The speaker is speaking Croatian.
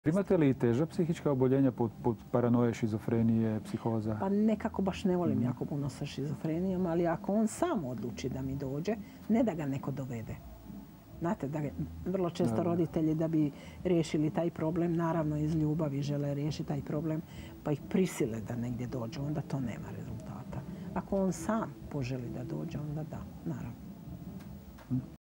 Primate li teža psihička oboljenja poput paranoje, šizofrenije, psihoza? Pa nekako baš ne volim jako puno sa šizofrenijom, ali ako on sam odluči da mi dođe, ne da ga neko dovede. Znate, vrlo često roditelji da bi riješili taj problem, naravno iz ljubavi žele riješiti taj problem, pa ih prisile da negdje dođu, onda to nema rezultata. Ako on sam poželi da dođe, onda da, naravno.